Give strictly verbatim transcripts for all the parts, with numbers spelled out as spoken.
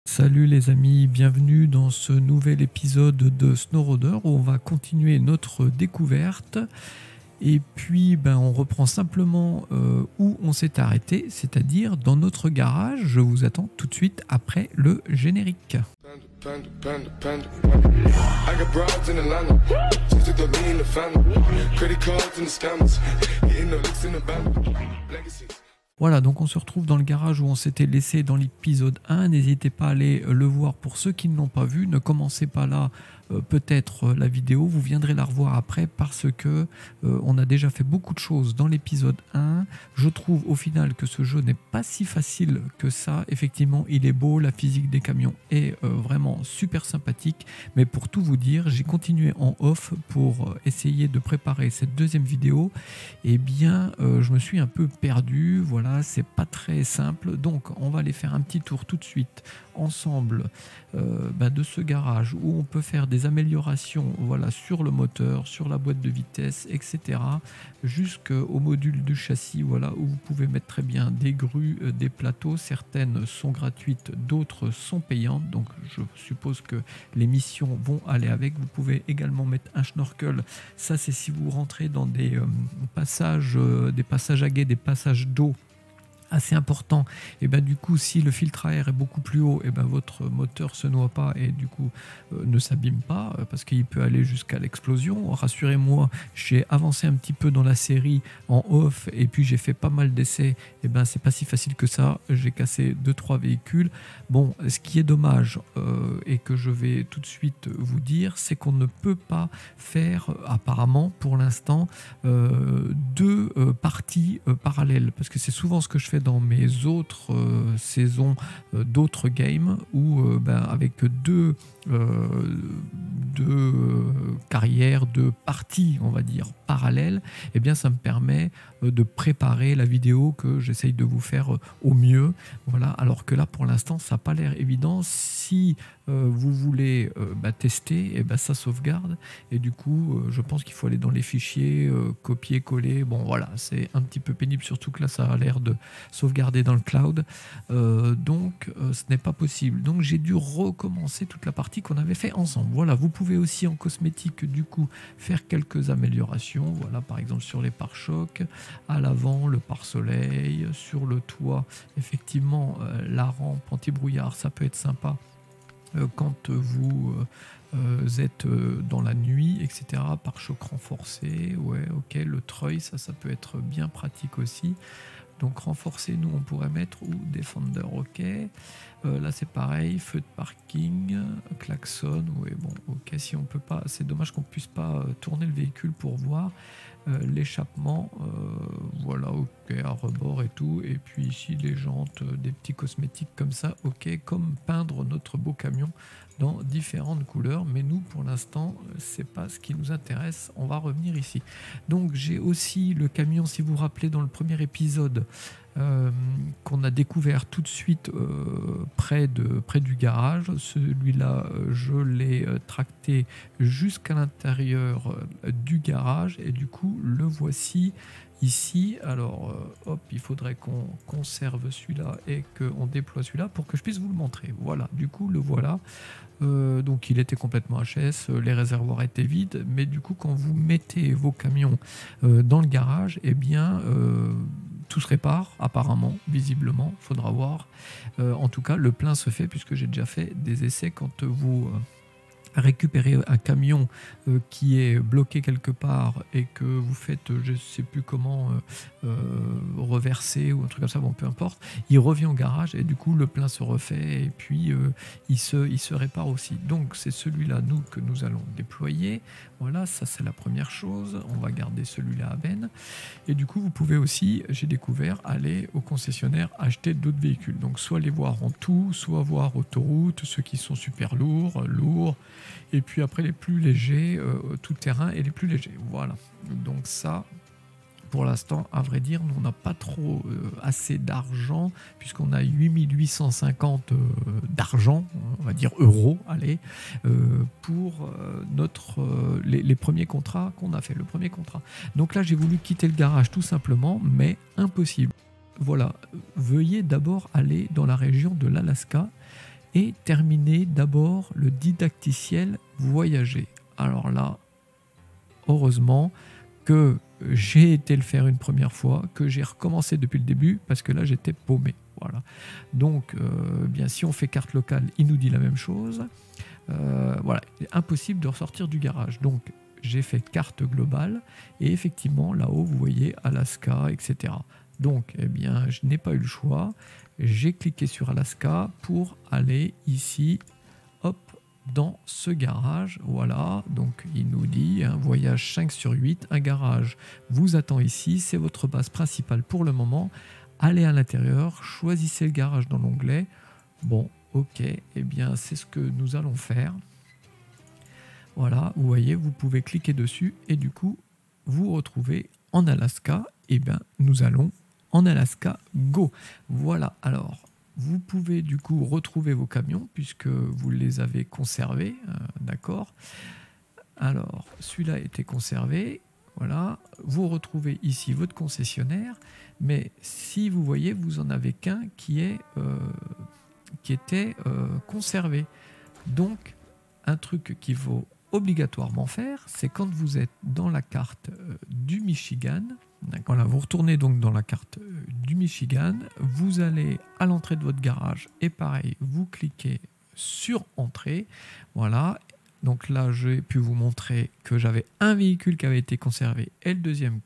Salut les amis, bienvenue dans ce nouvel épisode de SnowRunner où on va continuer notre découverte. Et puis ben, on reprend simplement euh, où on s'est arrêté, c'est-à-dire dans notre garage. Je vous attends tout de suite après le générique. Voilà, donc on se retrouve dans le garage où on s'était laissé dans l'épisode un. N'hésitez pas à aller le voir pour ceux qui ne l'ont pas vu. Ne commencez pas là euh, peut-être euh, la vidéo. Vous viendrez la revoir après parce que euh, on a déjà fait beaucoup de choses dans l'épisode un. Je trouve au final que ce jeu n'est pas si facile que ça. Effectivement, il est beau. La physique des camions est euh, vraiment super sympathique. Mais pour tout vous dire, j'ai continué en off pour essayer de préparer cette deuxième vidéo. Eh bien, euh, je me suis un peu perdu. Voilà. C'est pas très simple, donc on va aller faire un petit tour tout de suite ensemble euh, bah de ce garage où on peut faire des améliorations, voilà, sur le moteur, sur la boîte de vitesse, et cetera, jusqu'au module du châssis, voilà, où vous pouvez mettre très bien des grues, euh, des plateaux. Certaines sont gratuites, d'autres sont payantes, donc je suppose que les missions vont aller avec. Vous pouvez également mettre un schnorkel, ça c'est si vous rentrez dans des euh, passages, euh, des passages à guet, des passages d'eau assez important, et ben du coup si le filtre à air est beaucoup plus haut, et ben votre moteur se noie pas et du coup euh, ne s'abîme pas, euh, parce qu'il peut aller jusqu'à l'explosion. Rassurez-moi, j'ai avancé un petit peu dans la série en off et puis j'ai fait pas mal d'essais, et ben c'est pas si facile que ça. J'ai cassé deux trois véhicules. Bon, ce qui est dommage euh, et que je vais tout de suite vous dire, c'est qu'on ne peut pas faire apparemment pour l'instant euh, deux euh, parties euh, parallèles, parce que c'est souvent ce que je fais dans mes autres euh, saisons euh, d'autres games où euh, ben, avec deux, euh, deux euh, carrières, deux parties on va dire parallèles, et eh bien ça me permet euh, de préparer la vidéo que j'essaye de vous faire euh, au mieux. Voilà, alors que là pour l'instant ça n'a pas l'air évident. Si euh, vous voulez euh, bah, tester, et eh ben ça sauvegarde, et du coup euh, je pense qu'il faut aller dans les fichiers, euh, copier, coller. Bon voilà, c'est un petit peu pénible, surtout que là ça a l'air de sauvegarder dans le cloud, euh, donc euh, ce n'est pas possible. Donc j'ai dû recommencer toute la partie qu'on avait fait ensemble. Voilà, vous pouvez aussi en cosmétique du coup faire quelques améliorations. Voilà, par exemple sur les pare-chocs, à l'avant le pare-soleil, sur le toit effectivement euh, la rampe anti-brouillard, ça peut être sympa euh, quand vous euh, euh, êtes euh, dans la nuit, et cetera. Pare-choc renforcé, ouais, ok, le treuil, ça, ça peut être bien pratique aussi. Donc renforcer, nous on pourrait mettre, ou Defender, ok. Euh, là c'est pareil, feu de parking, klaxon, oui bon, ok, si on peut pas, c'est dommage qu'on puisse pas euh, tourner le véhicule pour voir. Euh, l'échappement, euh, voilà, ok, à rebord et tout. Et puis ici les jantes, euh, des petits cosmétiques comme ça, ok, comme peindre notre beau camion dans différentes couleurs. Mais nous pour l'instant c'est pas ce qui nous intéresse, on va revenir ici. Donc j'ai aussi le camion, si vous vous rappelez dans le premier épisode, Euh, qu'on a découvert tout de suite euh, près, de, près du garage. Celui-là, euh, je l'ai euh, tracté jusqu'à l'intérieur euh, du garage, et du coup le voici ici. Alors euh, hop, il faudrait qu'on conserve celui-là et qu'on déploie celui-là pour que je puisse vous le montrer. Voilà, du coup le voilà. Euh, donc il était complètement H S, les réservoirs étaient vides, mais du coup quand vous mettez vos camions euh, dans le garage, et eh bien euh, tout se répare apparemment, visiblement, faudra voir. Euh, en tout cas le plein se fait, puisque j'ai déjà fait des essais. Quand vous euh, récupérer un camion euh, qui est bloqué quelque part et que vous faites, je sais plus comment, euh, euh, reverser ou un truc comme ça, bon peu importe, il revient au garage et du coup le plein se refait, et puis euh, il, se, il se répare aussi. Donc c'est celui-là nous que nous allons déployer. Voilà, ça c'est la première chose. On va garder celui-là à Ben. Et du coup vous pouvez aussi, j'ai découvert, aller au concessionnaire acheter d'autres véhicules. Donc soit les voir en tout, soit voir autoroute, ceux qui sont super lourds, lourds, et puis après les plus légers, euh, tout terrain et les plus légers. Voilà, donc ça pour l'instant, à vrai dire, nous on n'a pas trop euh, assez d'argent, puisqu'on a huit mille huit cent cinquante euh, d'argent, on va dire euros, allez, euh, pour euh, notre, euh, les, les premiers contrats qu'on a fait, le premier contrat. Donc là j'ai voulu quitter le garage tout simplement, mais impossible. Voilà, veuillez d'abord aller dans la région de l'Alaska, et terminez d'abord le didacticiel voyager. Alors là, heureusement que j'ai été le faire une première fois, que j'ai recommencé depuis le début, parce que là j'étais paumé. Voilà. Donc, euh, bien, si on fait carte locale, il nous dit la même chose. Euh, voilà, impossible de ressortir du garage. Donc, j'ai fait carte globale, et effectivement, là-haut, vous voyez Alaska, et cetera. Donc, eh bien, je n'ai pas eu le choix. J'ai cliqué sur Alaska pour aller ici, hop, dans ce garage. Voilà, donc il nous dit un voyage cinq sur huit, un garage vous attend ici, c'est votre base principale pour le moment. Allez à l'intérieur, choisissez le garage dans l'onglet. Bon, ok, eh bien c'est ce que nous allons faire. Voilà, vous voyez, vous pouvez cliquer dessus et du coup, vous retrouvez en Alaska. Eh bien, nous allons en Alaska Go. Voilà, alors, vous pouvez du coup retrouver vos camions puisque vous les avez conservés, euh, d'accord. Alors, celui-là a été conservé. Voilà, vous retrouvez ici votre concessionnaire, mais si vous voyez, vous en avez qu'un qui est euh, qui était euh, conservé. Donc, un truc qu'il faut obligatoirement faire, c'est quand vous êtes dans la carte euh, du Michigan. Voilà, vous retournez donc dans la carte euh, du Michigan, vous allez à l'entrée de votre garage et pareil, vous cliquez sur Entrée. Voilà. Donc là, j'ai pu vous montrer que j'avais un véhicule qui avait été conservé et le deuxième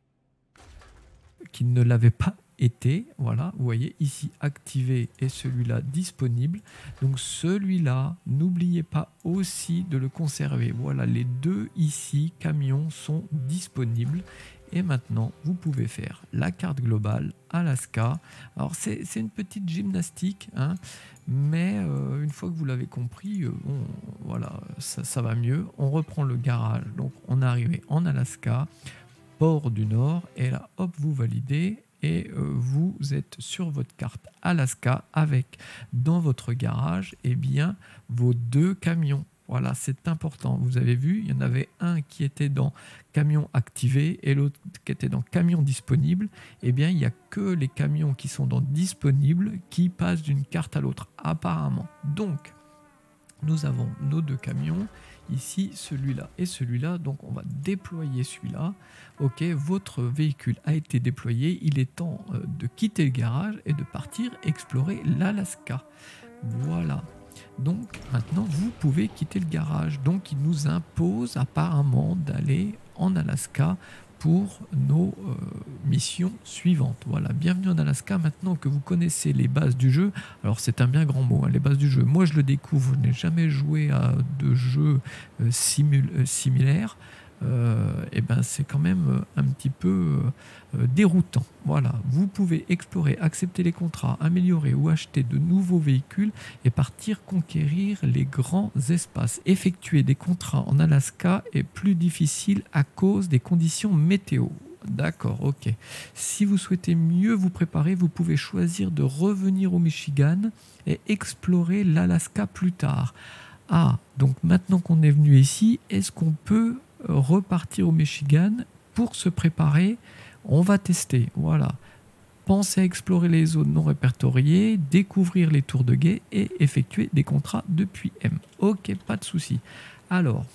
qui ne l'avait pas été. Voilà, vous voyez ici activé et celui-là disponible. Donc celui-là, n'oubliez pas aussi de le conserver. Voilà, les deux ici, camions, sont disponibles. Et maintenant, vous pouvez faire la carte globale Alaska. Alors, c'est une petite gymnastique, hein, mais euh, une fois que vous l'avez compris, euh, bon, voilà, ça, ça va mieux. On reprend le garage. Donc, on est arrivé en Alaska, port du Nord, et là, hop, vous validez. Et euh, vous êtes sur votre carte Alaska avec, dans votre garage, eh bien, vos deux camions. Voilà, c'est important. Vous avez vu, il y en avait un qui était dans camion activé et l'autre qui était dans camion disponible. Eh bien, il n'y a que les camions qui sont dans disponible qui passent d'une carte à l'autre, apparemment. Donc, nous avons nos deux camions, ici, celui-là et celui-là. Donc, on va déployer celui-là. Ok, votre véhicule a été déployé. Il est temps euh, de quitter le garage et de partir explorer l'Alaska. Voilà. Donc maintenant vous pouvez quitter le garage. Donc il nous impose apparemment d'aller en Alaska pour nos euh, missions suivantes. Voilà, bienvenue en Alaska. Maintenant que vous connaissez les bases du jeu, alors c'est un bien grand mot, hein, les bases du jeu. Moi je le découvre, je n'ai jamais joué à de jeux euh, simul euh, similaires. Euh, et ben c'est quand même un petit peu euh, déroutant. Voilà, vous pouvez explorer, accepter les contrats, améliorer ou acheter de nouveaux véhicules et partir conquérir les grands espaces. Effectuer des contrats en Alaska est plus difficile à cause des conditions météo. D'accord, ok. Si vous souhaitez mieux vous préparer, vous pouvez choisir de revenir au Michigan et explorer l'Alaska plus tard. Ah, donc maintenant qu'on est venu ici, est-ce qu'on peut repartir au Michigan pour se préparer? On va tester, voilà. Pensez à explorer les zones non répertoriées, découvrir les tours de guet et effectuer des contrats depuis M. Ok, pas de souci. Alors,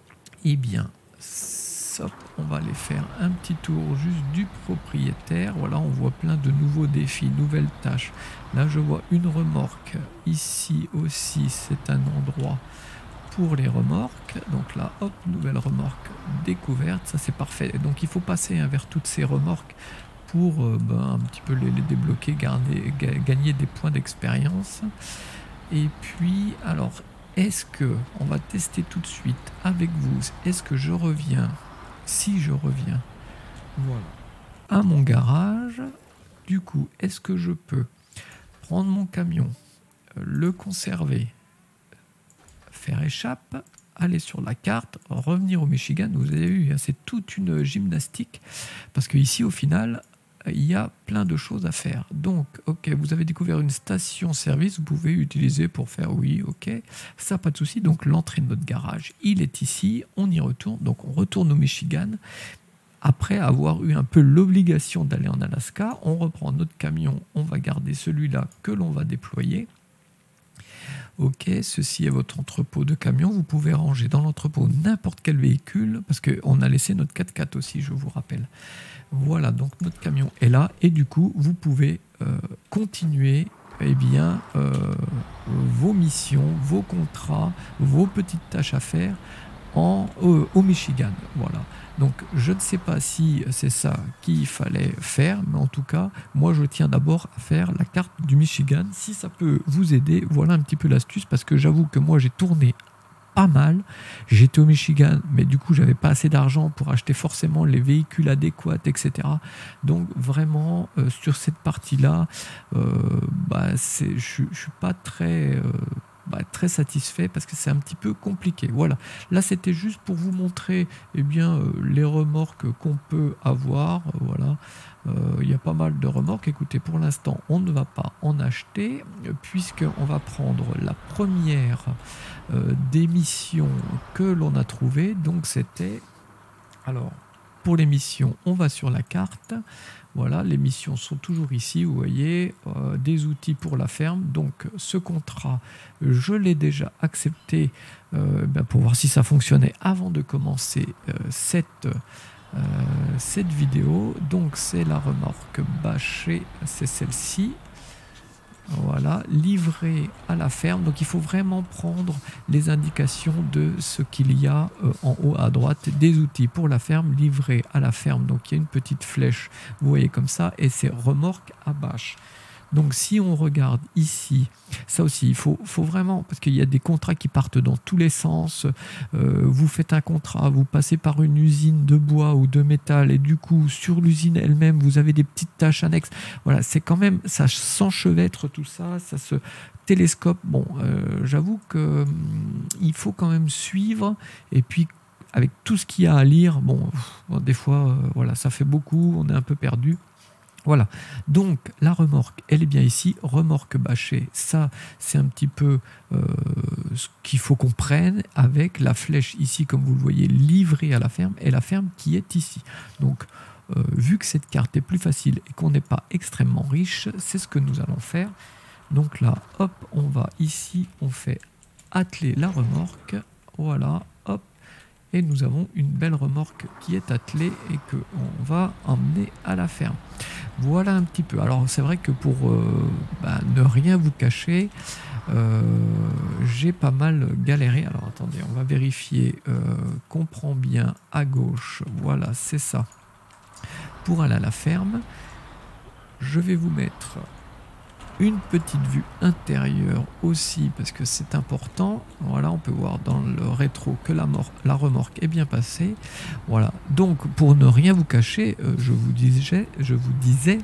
eh bien, hop, on va aller faire un petit tour juste du propriétaire. Voilà, on voit plein de nouveaux défis, nouvelles tâches. Là, je vois une remorque. Ici aussi, c'est un endroit pour les remorques. Donc là, hop, nouvelle remorque découverte. Ça, c'est parfait. Donc, il faut passer hein, vers toutes ces remorques pour euh, ben, un petit peu les, les débloquer, garder, ga gagner des points d'expérience. Et puis, alors, est-ce que, on va tester tout de suite avec vous, est-ce que je reviens, si je reviens, voilà, à mon garage, du coup, est-ce que je peux prendre mon camion, le conserver, faire échappe, aller sur la carte, revenir au Michigan? Vous avez vu, c'est toute une gymnastique, parce que ici, au final, il y a plein de choses à faire. Donc, ok, vous avez découvert une station-service, vous pouvez utiliser pour faire oui, ok, ça pas de souci. Donc, l'entrée de notre garage, il est ici, on y retourne. Donc, on retourne au Michigan. Après avoir eu un peu l'obligation d'aller en Alaska, on reprend notre camion, on va garder celui-là que l'on va déployer. Ok, ceci est votre entrepôt de camion. Vous pouvez ranger dans l'entrepôt n'importe quel véhicule, parce qu'on a laissé notre quatre-quatre aussi, je vous rappelle. Voilà, donc notre camion est là, et du coup, vous pouvez euh, continuer eh bien, euh, vos missions, vos contrats, vos petites tâches à faire en, euh, au Michigan. Voilà. Donc je ne sais pas si c'est ça qu'il fallait faire, mais en tout cas, moi je tiens d'abord à faire la carte du Michigan. Si ça peut vous aider, voilà un petit peu l'astuce, parce que j'avoue que moi j'ai tourné pas mal. J'étais au Michigan, mais du coup j'avais pas assez d'argent pour acheter forcément les véhicules adéquats, et cetera. Donc vraiment euh, sur cette partie-là, euh, bah, je ne suis pas très... Euh, Bah, très satisfait parce que c'est un petit peu compliqué. Voilà, là c'était juste pour vous montrer eh bien, euh, les remorques qu'on peut avoir. Euh, voilà, il euh, y a pas mal de remorques. Écoutez, pour l'instant on ne va pas en acheter euh, puisqu'on va prendre la première euh, des missions que l'on a trouvée. Donc c'était, alors pour les missions on va sur la carte. Voilà, les missions sont toujours ici, vous voyez, euh, des outils pour la ferme. Donc ce contrat, je l'ai déjà accepté euh, ben, pour voir si ça fonctionnait avant de commencer euh, cette, euh, cette vidéo. Donc c'est la remorque bâchée, c'est celle-ci. Voilà, livré à la ferme. Donc il faut vraiment prendre les indications de ce qu'il y a euh, en haut à droite, des outils pour la ferme, livré à la ferme. Donc il y a une petite flèche, vous voyez comme ça, et c'est remorque à bâche. Donc si on regarde ici, ça aussi, il faut, faut vraiment, parce qu'il y a des contrats qui partent dans tous les sens. Euh, vous faites un contrat, vous passez par une usine de bois ou de métal, et du coup, sur l'usine elle-même, vous avez des petites tâches annexes. Voilà, c'est quand même, ça s'enchevêtre tout ça, ça se télescope. Bon, euh, j'avoue que hum, il faut quand même suivre, et puis avec tout ce qu'il y a à lire, bon, pff, des fois, euh, voilà, ça fait beaucoup, on est un peu perdu. Voilà, donc la remorque, elle est bien ici, remorque bâchée, ça c'est un petit peu euh, ce qu'il faut qu'on prenne avec la flèche ici, comme vous le voyez, livrée à la ferme, et la ferme qui est ici. Donc, euh, vu que cette carte est plus facile et qu'on n'est pas extrêmement riche, c'est ce que nous allons faire. Donc là, hop, on va ici, on fait atteler la remorque, voilà, hop. Et nous avons une belle remorque qui est attelée et qu'on va emmener à la ferme. Voilà un petit peu. Alors c'est vrai que pour euh, bah, ne rien vous cacher, euh, j'ai pas mal galéré. Alors attendez, on va vérifier euh, qu'on prend bien à gauche. Voilà, c'est ça. Pour aller à la ferme, je vais vous mettre une petite vue intérieure aussi parce que c'est important. Voilà, on peut voir dans le rétro que la, la remorque est bien passée. Voilà, donc pour ne rien vous cacher, euh, je vous disais, je vous disais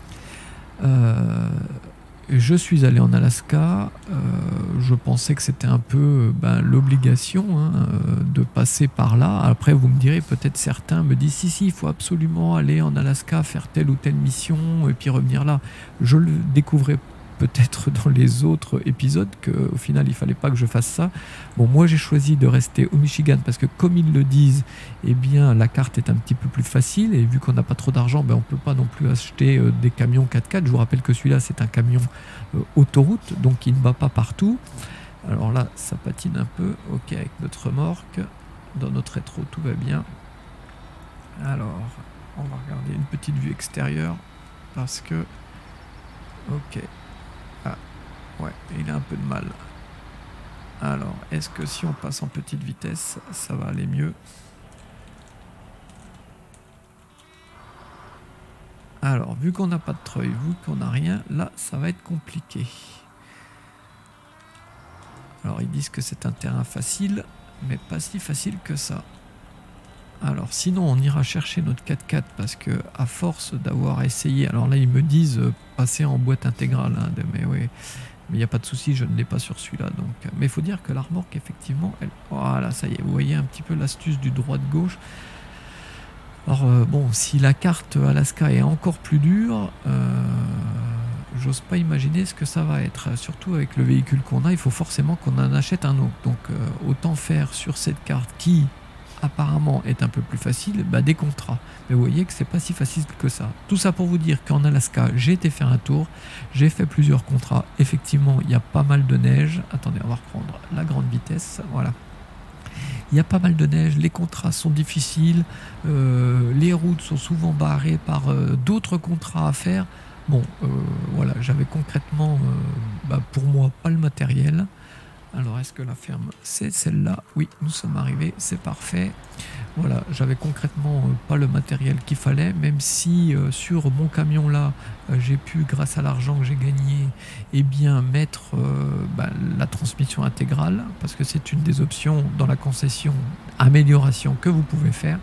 euh, je suis allé en Alaska. Euh, je pensais que c'était un peu ben, l'obligation hein, de passer par là. Après, vous me direz, peut-être certains me disent si, si, il faut absolument aller en Alaska, faire telle ou telle mission et puis revenir là. Je le découvrais peut-être dans les autres épisodes qu'au final, il fallait pas que je fasse ça. Bon, moi, j'ai choisi de rester au Michigan parce que, comme ils le disent, eh bien, la carte est un petit peu plus facile et vu qu'on n'a pas trop d'argent, ben, on peut pas non plus acheter euh, des camions quatre-quatre. Je vous rappelle que celui-là, c'est un camion euh, autoroute, donc il ne va pas partout. Alors là, ça patine un peu. Ok, avec notre remorque, dans notre rétro, tout va bien. Alors, on va regarder une petite vue extérieure parce que... Ok. Ah, ouais, il a un peu de mal. Alors, est-ce que si on passe en petite vitesse, ça va aller mieux? Alors, vu qu'on n'a pas de treuil, vu qu'on n'a rien, là, ça va être compliqué. Alors, ils disent que c'est un terrain facile, mais pas si facile que ça. Alors, sinon, on ira chercher notre quatre-quatre parce que, à force d'avoir essayé, alors là, ils me disent euh, passer en boîte intégrale, hein, de, mais oui, mais il n'y a pas de souci, je ne l'ai pas sur celui-là. Donc, mais il faut dire que la remorque, effectivement, elle, voilà, ça y est, vous voyez un petit peu l'astuce du droit-gauche. Alors, euh, bon, si la carte Alaska est encore plus dure, euh, j'ose pas imaginer ce que ça va être. Surtout avec le véhicule qu'on a, il faut forcément qu'on en achète un autre. Donc, euh, autant faire sur cette carte qui apparemment est un peu plus facile, bah, des contrats. Mais vous voyez que c'est pas si facile que ça. Tout ça pour vous dire qu'en Alaska, j'ai été faire un tour, j'ai fait plusieurs contrats. Effectivement, il y a pas mal de neige. Attendez, on va reprendre la grande vitesse. Voilà. Il y a pas mal de neige, les contrats sont difficiles, euh, les routes sont souvent barrées par euh, d'autres contrats à faire. Bon, euh, voilà, j'avais concrètement, euh, bah, pour moi, pas le matériel. Alors, est-ce que la ferme, c'est celle-là? Oui, nous sommes arrivés, c'est parfait. Voilà, j'avais concrètement euh, pas le matériel qu'il fallait, même si euh, sur mon camion là, euh, j'ai pu, grâce à l'argent que j'ai gagné, eh bien mettre euh, bah, la transmission intégrale, parce que c'est une des options dans la concession amélioration que vous pouvez faire.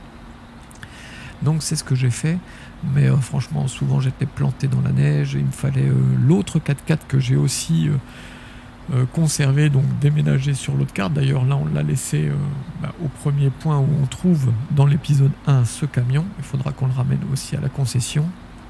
Donc c'est ce que j'ai fait, mais euh, franchement, souvent j'étais planté dans la neige, et il me fallait euh, l'autre quatre-quatre que j'ai aussi euh, Euh, conservé, donc déménager sur l'autre carte. D'ailleurs là on l'a laissé euh, bah, au premier point où on trouve dans l'épisode un ce camion. Il faudra qu'on le ramène aussi à la concession,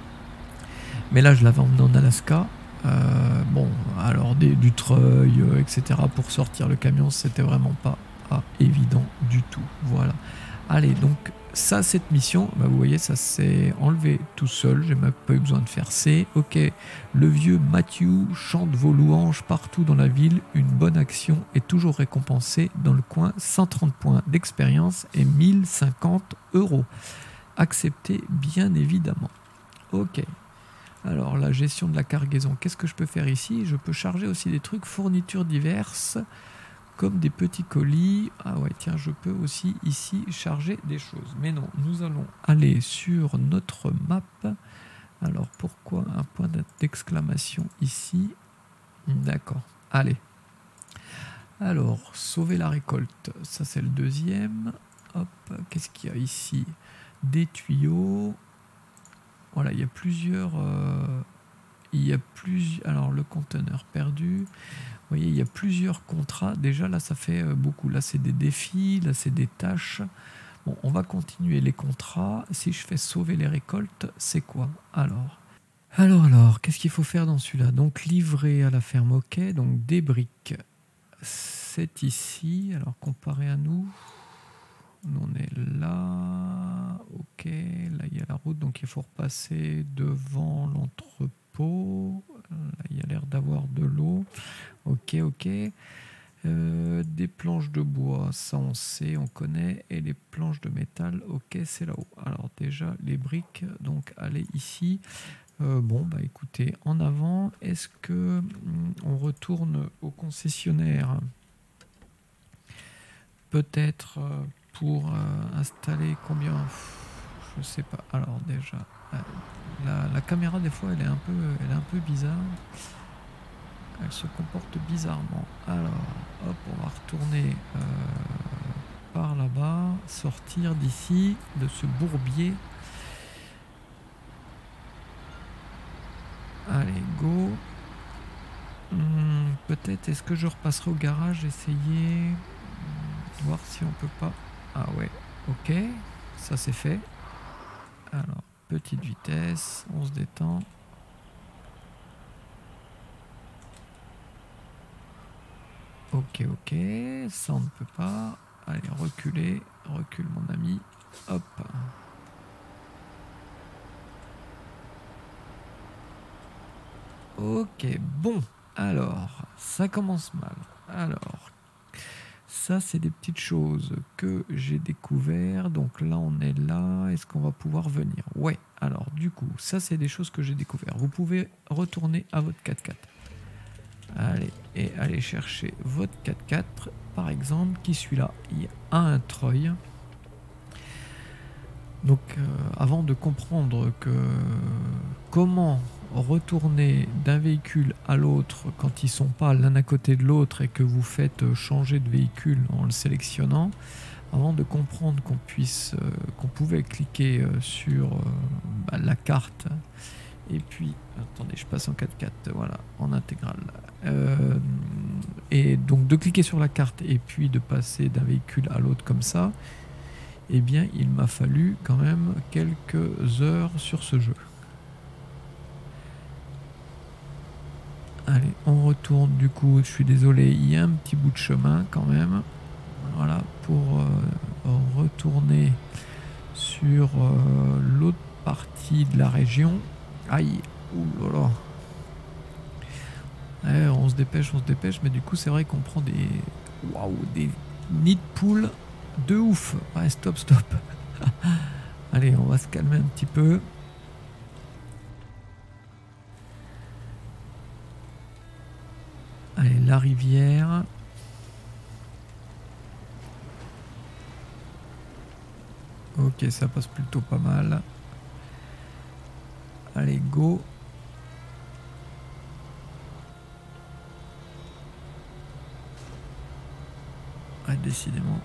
mais là je l'avais emmené en Alaska. Euh, bon, alors des, du treuil euh, etc pour sortir le camion, c'était vraiment pas ah, évident du tout. Voilà, allez, donc ça, cette mission, bah, vous voyez, ça s'est enlevé tout seul, j'ai même pas eu besoin de faire C. Ok, le vieux Matthew chante vos louanges partout dans la ville, une bonne action est toujours récompensée dans le coin, cent trente points d'expérience et mille cinquante euros. Accepté, bien évidemment. Ok, alors la gestion de la cargaison, qu'est-ce que je peux faire ici? Je peux charger aussi des trucs, fournitures diverses, comme des petits colis. Ah ouais, tiens, je peux aussi ici charger des choses. Mais non, nous allons aller sur notre map. Alors, pourquoi un point d'exclamation ici? D'accord, allez. Alors, sauver la récolte, ça c'est le deuxième. Hop, qu'est-ce qu'il y a ici? Des tuyaux. Voilà, il y a plusieurs... Euh, il y a plusieurs... Alors, le conteneur perdu... Vous voyez, il y a plusieurs contrats. Déjà, là, ça fait beaucoup. Là, c'est des défis. Là, c'est des tâches. Bon, on va continuer les contrats. Si je fais sauver les récoltes, c'est quoi? Alors, alors, alors, qu'est-ce qu'il faut faire dans celui-là? Donc, livrer à la ferme, ok. Donc, des briques, c'est ici. Alors, comparé à nous, nous, on est là. Ok, là, il y a la route. Donc, il faut repasser devant l'entrepôt. Là, il y a l'air d'avoir de l'eau. Ok, ok. Euh, des planches de bois, ça on sait, on connaît. Et les planches de métal, ok, c'est là-haut. Alors déjà, les briques, donc allez ici. Euh, bon, bah écoutez, en avant, est-ce que hum, on retourne au concessionnaire? Peut-être euh, pour euh, installer combien? Je sais pas. Alors déjà, la, la caméra des fois, elle est un peu, elle est un peu bizarre. Elle se comporte bizarrement. Alors, hop, on va retourner euh, par là-bas, sortir d'ici, de ce bourbier. Allez, go. Hum, peut-être, est-ce que je repasserai au garage, essayer, hum, voir si on peut pas... Ah ouais, ok, ça c'est fait. Alors, petite vitesse, on se détend. Ok, ok, ça on ne peut pas. Allez, reculer, recule mon ami. Hop. Ok, bon. Alors, ça commence mal. Alors, ça c'est des petites choses que j'ai découvert. Donc là, on est là. Est-ce qu'on va pouvoir venir? Ouais. Alors, du coup, ça c'est des choses que j'ai découvert. Vous pouvez retourner à votre quatre-quatre. Allez, et allez chercher votre quatre-quatre, par exemple, qui celui-là, il a un treuil. Donc, euh, avant de comprendre que comment retourner d'un véhicule à l'autre quand ils sont pas l'un à côté de l'autre et que vous faites changer de véhicule en le sélectionnant, avant de comprendre qu'on puisse, euh, qu'on pouvait cliquer euh, sur euh, bah, la carte. Et puis, attendez, je passe en quatre-quatre, voilà, en intégrale. Euh, et donc de cliquer sur la carte et puis de passer d'un véhicule à l'autre comme ça, eh bien, il m'a fallu quand même quelques heures sur ce jeu. Allez, on retourne du coup, je suis désolé, il y a un petit bout de chemin quand même. Voilà, pour euh, retourner sur euh, l'autre partie de la région. Aïe, ouh là là. Ouais, on se dépêche, on se dépêche, mais du coup c'est vrai qu'on prend des, waouh, des nids de poules de ouf. Ouais, stop, stop. Allez, on va se calmer un petit peu. Allez, la rivière. Ok, ça passe plutôt pas mal. Allez, go. Ouais, décidément.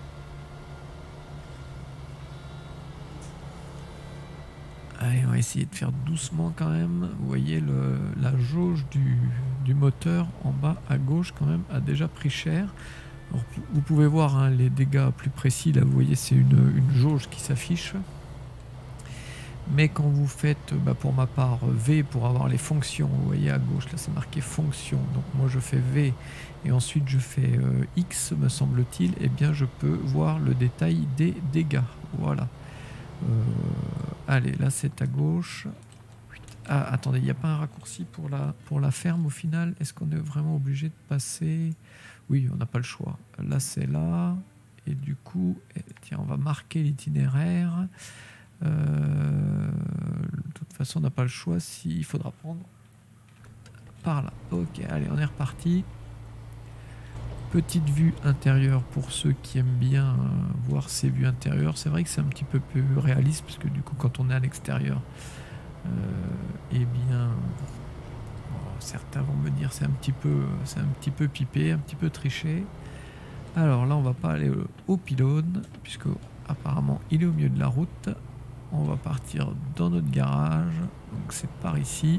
Allez, on va essayer de faire doucement quand même. Vous voyez, le, la jauge du, du moteur en bas à gauche quand même a déjà pris cher. Alors, vous pouvez voir hein, les dégâts plus précis. Là, vous voyez, c'est une, une jauge qui s'affiche. Mais quand vous faites, bah, pour ma part, V pour avoir les fonctions, vous voyez à gauche, là c'est marqué fonction. Donc moi je fais V et ensuite je fais euh, X, me semble-t-il. Et eh bien je peux voir le détail des dégâts. Voilà. Euh, allez, là c'est à gauche. Ah, attendez, il n'y a pas un raccourci pour la, pour la ferme au final? Est-ce qu'on est vraiment obligé de passer? Oui, on n'a pas le choix. Là c'est là. Et du coup, eh, tiens, on va marquer l'itinéraire. Euh, de toute façon, on n'a pas le choix. S'il faudra prendre par là. Ok, allez, on est reparti. Petite vue intérieure pour ceux qui aiment bien euh, voir ces vues intérieures. C'est vrai que c'est un petit peu plus réaliste parce que du coup, quand on est à l'extérieur, euh, eh bien, oh, certains vont me dire c'est un petit peu, c'est un petit peu pipé, un petit peu triché. Alors là, on va pas aller au, au pylône puisque apparemment, il est au milieu de la route. On va partir dans notre garage. Donc c'est par ici.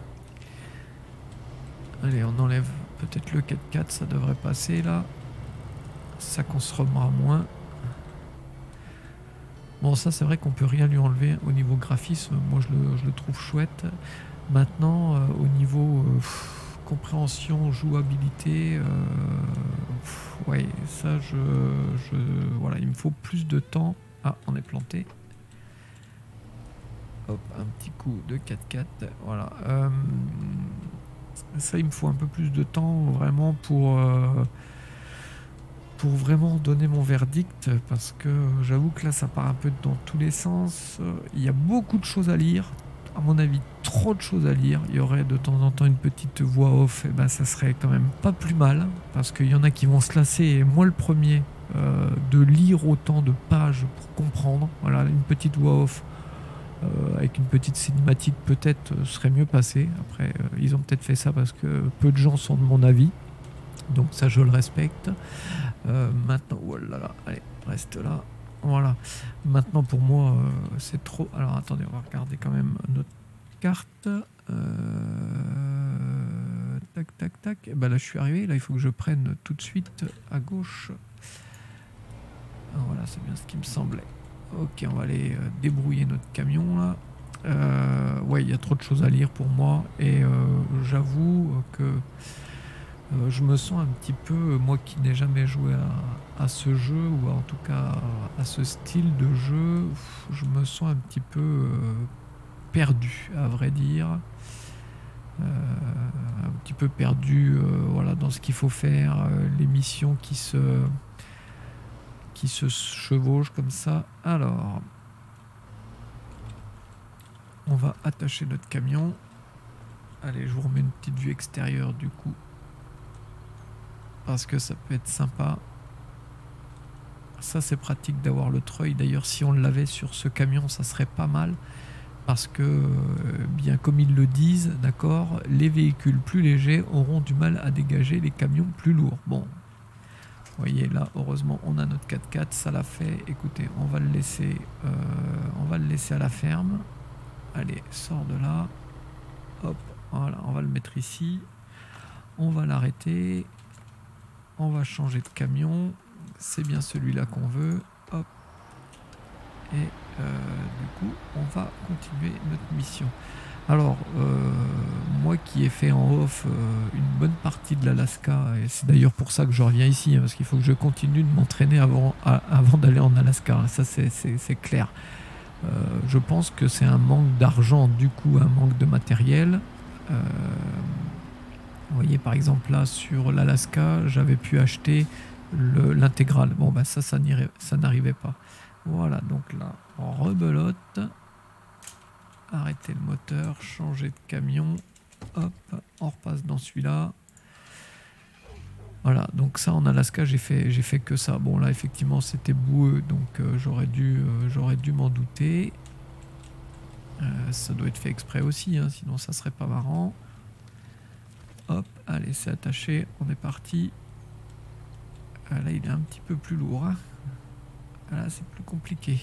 Allez, on enlève peut-être le quatre-quatre. Ça devrait passer là. Ça consommera moins. Bon, ça c'est vrai qu'on peut rien lui enlever au niveau graphisme. Moi je le, je le trouve chouette. Maintenant, euh, au niveau euh, pff, compréhension, jouabilité, euh, pff, ouais, ça je, je... Voilà, il me faut plus de temps. Ah, on est planté. Hop, un petit coup de quatre-quatre, voilà. Euh, ça, il me faut un peu plus de temps vraiment pour, euh, pour vraiment donner mon verdict parce que j'avoue que là, ça part un peu dans tous les sens. Il y a beaucoup de choses à lire. À mon avis, trop de choses à lire. Il y aurait de temps en temps une petite voix off. Et ben, ça serait quand même pas plus mal parce qu'il y en a qui vont se lasser. Et moi, le premier, euh, de lire autant de pages pour comprendre. Voilà, une petite voix off. Euh, avec une petite cinématique peut-être euh, serait mieux passé. Après euh, ils ont peut-être fait ça parce que peu de gens sont de mon avis, donc ça je le respecte. Euh, maintenant, oh là là, allez, reste là. Voilà, maintenant pour moi euh, c'est trop. Alors attendez, on va regarder quand même notre carte. Euh... tac tac tac, et ben là je suis arrivé, là il faut que je prenne tout de suite à gauche. Ah, voilà, c'est bien ce qui me semblait. Ok, on va aller euh, débrouiller notre camion là. Euh, ouais, il y a trop de choses à lire pour moi et euh, j'avoue que euh, je me sens un petit peu, moi qui n'ai jamais joué à, à ce jeu ou en tout cas à ce style de jeu, je me sens un petit peu euh, perdu à vrai dire. Euh, un petit peu perdu euh, voilà, dans ce qu'il faut faire, euh, les missions qui se... qui se chevauche comme ça. Alors, on va attacher notre camion. Allez, je vous remets une petite vue extérieure du coup, parce que ça peut être sympa. Ça, c'est pratique d'avoir le treuil. D'ailleurs, si on l'avait sur ce camion, ça serait pas mal. Parce que, euh, bien comme ils le disent, d'accord, les véhicules plus légers auront du mal à dégager les camions plus lourds. Bon, vous voyez là, heureusement, on a notre quatre-quatre, ça l'a fait. Écoutez, on va le laisser, euh, on va le laisser à la ferme. Allez, sors de là. Hop, voilà, on va le mettre ici. On va l'arrêter. On va changer de camion. C'est bien celui-là qu'on veut. Hop. et euh, du coup on va continuer notre mission. Alors euh, moi qui ai fait en off euh, une bonne partie de l'Alaska, et c'est d'ailleurs pour ça que je reviens ici, hein, parce qu'il faut que je continue de m'entraîner avant, à, avant d'aller en Alaska, ça c'est clair. Euh, je pense que c'est un manque d'argent, du coup un manque de matériel. Euh, vous voyez par exemple là sur l'Alaska, j'avais pu acheter l'intégrale. Bon bah ça, ça n'arrivait pas. Voilà, donc là, on rebelote. Arrêter le moteur, changer de camion. Hop, on repasse dans celui-là. Voilà, donc ça en Alaska, j'ai fait, j'ai fait que ça. Bon là, effectivement, c'était boueux, donc euh, j'aurais dû, euh, j'aurais dû m'en douter. Euh, ça doit être fait exprès aussi, hein, sinon ça serait pas marrant. Hop, allez, c'est attaché, on est parti. Ah, là, il est un petit peu plus lourd. Hein. Là, c'est plus compliqué.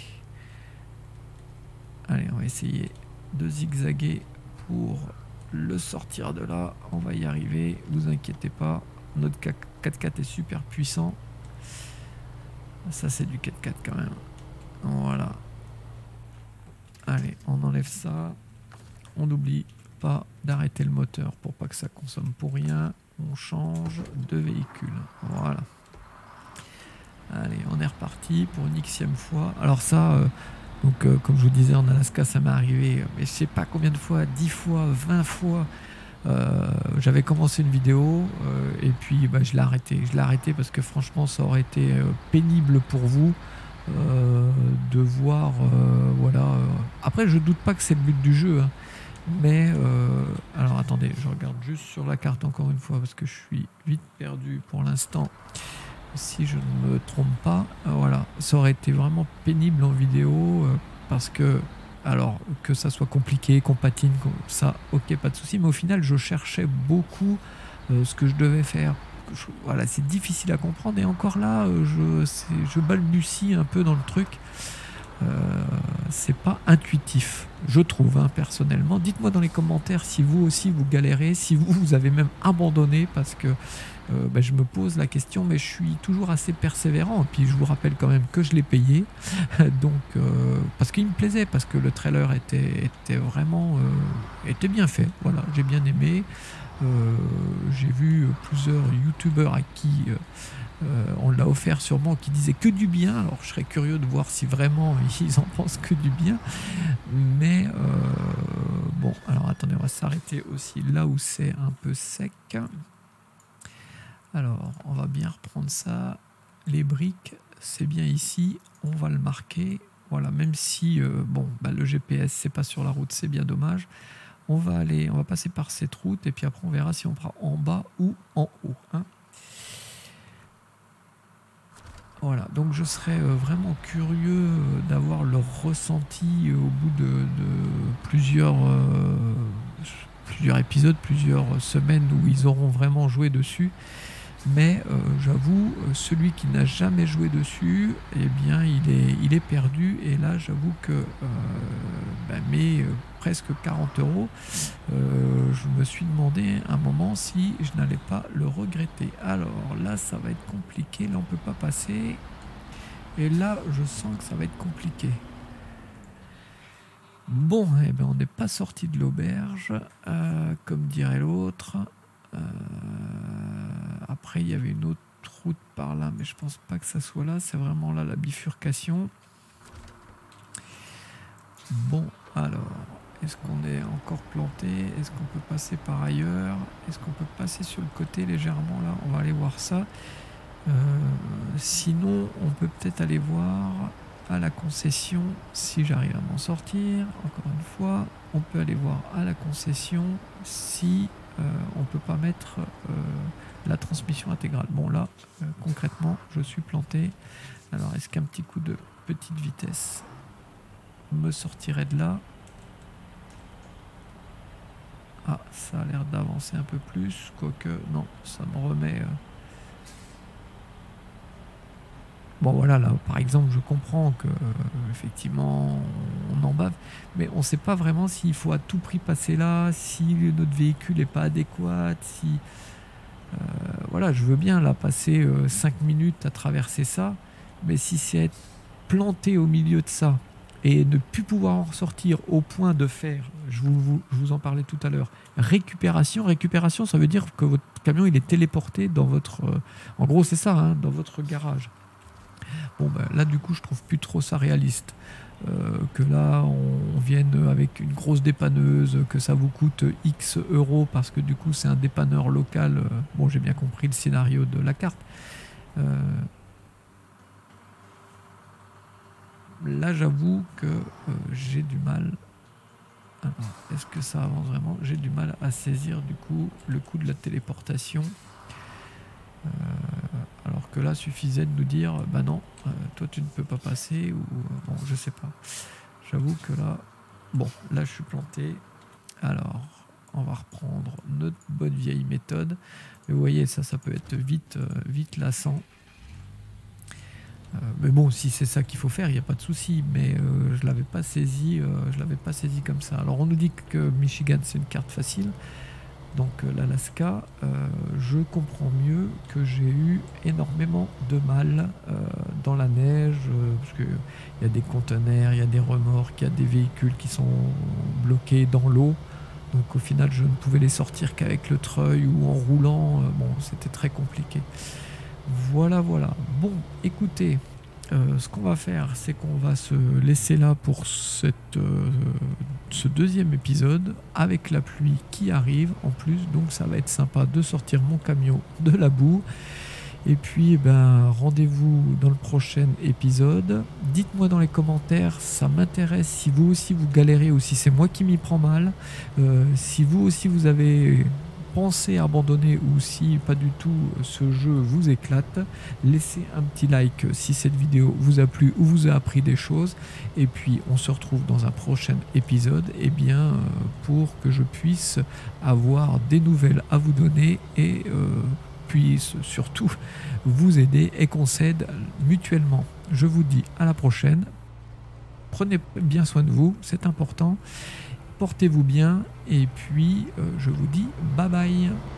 Allez, on va essayer de zigzaguer pour le sortir de là. On va y arriver, vous inquiétez pas. Notre quatre-quatre est super puissant. Ça, c'est du quatre-quatre quand même. Voilà. Allez, on enlève ça. On n'oublie pas d'arrêter le moteur pour pas que ça consomme pour rien. On change de véhicule. Voilà. Allez, on est reparti pour une xème fois. Alors ça, euh, donc euh, comme je vous disais, en Alaska, ça m'est arrivé, mais je sais pas combien de fois, dix fois, vingt fois. Euh, J'avais commencé une vidéo euh, et puis bah, je l'ai arrêté. Je l'ai arrêté parce que franchement, ça aurait été euh, pénible pour vous euh, de voir, euh, voilà. Euh. Après, je doute pas que c'est le but du jeu, hein, mais euh, alors attendez, je regarde juste sur la carte encore une fois parce que je suis vite perdu pour l'instant. Si je ne me trompe pas, euh, voilà, ça aurait été vraiment pénible en vidéo euh, parce que, alors, que ça soit compliqué, qu'on patine, ça, ok, pas de souci, mais au final, je cherchais beaucoup euh, ce que je devais faire. Je, voilà, c'est difficile à comprendre et encore là, euh, je, je balbutie un peu dans le truc. Euh, c'est pas intuitif, je trouve, hein, personnellement. Dites-moi dans les commentaires si vous aussi vous galérez, si vous, vous avez même abandonné parce que Euh, bah, je me pose la question, mais je suis toujours assez persévérant. Et puis je vous rappelle quand même que je l'ai payé, donc euh, parce qu'il me plaisait, parce que le trailer était, était vraiment euh, était bien fait. Voilà, j'ai bien aimé. Euh, j'ai vu plusieurs youtubeurs à qui euh, euh, on l'a offert sûrement, qui disaient que du bien. Alors je serais curieux de voir si vraiment ils en pensent que du bien. Mais euh, bon, alors attendez, on va s'arrêter aussi là où c'est un peu sec. Alors, on va bien reprendre ça. Les briques, c'est bien ici. On va le marquer. Voilà, même si euh, bon, bah, le G P S, c'est pas sur la route, c'est bien dommage. On va aller, on va passer par cette route et puis après, on verra si on prend en bas ou en haut. Hein. Voilà, donc je serais euh, vraiment curieux euh, d'avoir leur ressenti euh, au bout de, de plusieurs, euh, plusieurs épisodes, plusieurs semaines où ils auront vraiment joué dessus. Mais euh, j'avoue, celui qui n'a jamais joué dessus, eh bien, il est, il est perdu. Et là, j'avoue que euh, bah, mes euh, presque quarante euros, euh, je me suis demandé un moment si je n'allais pas le regretter. Alors là, ça va être compliqué. Là, on ne peut pas passer. Et là, je sens que ça va être compliqué. Bon, eh ben, on n'est pas sorti de l'auberge, euh, comme dirait l'autre. Euh, après il y avait une autre route par là, mais je pense pas que ça soit là, c'est vraiment là la bifurcation. Bon, alors est-ce qu'on est encore planté? Est-ce qu'on peut passer par ailleurs? Est-ce qu'on peut passer sur le côté légèrement là? On va aller voir ça. Euh, sinon on peut peut-être aller voir à la concession si j'arrive à m'en sortir. Encore une fois, on peut aller voir à la concession si Euh, on ne peut pas mettre euh, la transmission intégrale. Bon là, euh, concrètement, je suis planté. Alors, est-ce qu'un petit coup de petite vitesse me sortirait de là? Ah, ça a l'air d'avancer un peu plus, quoique non, ça me remet... Euh... Bon voilà, là par exemple, je comprends que euh, effectivement on en bave, mais on ne sait pas vraiment s'il faut à tout prix passer là, si notre véhicule n'est pas adéquat, si euh, voilà, je veux bien là passer euh, cinq minutes à traverser ça, mais si c'est être planté au milieu de ça, et ne plus pouvoir en ressortir au point de faire, je vous, vous, je vous en parlais tout à l'heure, récupération. Récupération, ça veut dire que votre camion il est téléporté dans votre... Euh, en gros, c'est ça, hein, dans votre garage. Bon, ben, là, du coup, je trouve plus trop ça réaliste. Euh, que là, on, on vienne avec une grosse dépanneuse, que ça vous coûte X euros parce que du coup, c'est un dépanneur local. Euh, bon, j'ai bien compris le scénario de la carte. Euh, là, j'avoue que euh, j'ai du mal. Est-ce que ça avance vraiment? J'ai du mal à saisir du coup le coup de la téléportation. Euh, alors que là, suffisait de nous dire, bah non, euh, toi tu ne peux pas passer, ou bon, je sais pas. J'avoue que là, bon, là je suis planté. Alors, on va reprendre notre bonne vieille méthode. Mais vous voyez, ça, ça peut être vite, euh, vite lassant. Euh, mais bon, si c'est ça qu'il faut faire, il n'y a pas de souci. Mais euh, je l'avais pas saisi, euh, je l'avais pas saisi comme ça. Alors, on nous dit que Michigan c'est une carte facile. Donc euh, l'Alaska, euh, je comprends mieux que j'ai eu énormément de mal euh, dans la neige, euh, parce qu'il y a des conteneurs, il y a des remorques, il y a des véhicules qui sont bloqués dans l'eau. Donc au final, je ne pouvais les sortir qu'avec le treuil ou en roulant. Euh, bon, c'était très compliqué. Voilà, voilà. Bon, écoutez, euh, ce qu'on va faire, c'est qu'on va se laisser là pour cette, euh, ce deuxième épisode, avec la pluie qui arrive en plus, donc ça va être sympa de sortir mon camion de la boue. Et puis, eh ben, rendez-vous dans le prochain épisode. Dites-moi dans les commentaires, ça m'intéresse si vous aussi vous galérez ou si c'est moi qui m'y prends mal. Euh, si vous aussi vous avez pensez abandonner ou si pas du tout ce jeu vous éclate, laissez un petit like si cette vidéo vous a plu ou vous a appris des choses, et puis on se retrouve dans un prochain épisode et eh bien pour que je puisse avoir des nouvelles à vous donner et euh, puisse surtout vous aider et qu'on s'aide mutuellement. Je vous dis à la prochaine, prenez bien soin de vous, c'est important. Portez-vous bien et puis euh, je vous dis bye bye.